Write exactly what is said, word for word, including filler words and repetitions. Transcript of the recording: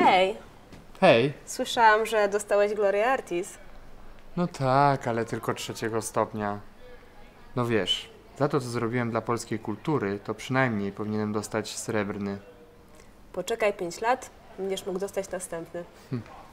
Hej, Hej. słyszałam, że dostałeś Gloria Artis. No tak, ale tylko trzeciego stopnia. No wiesz, za to co zrobiłem dla polskiej kultury, to przynajmniej powinienem dostać srebrny. Poczekaj pięć lat, będziesz mógł dostać następny. Hm.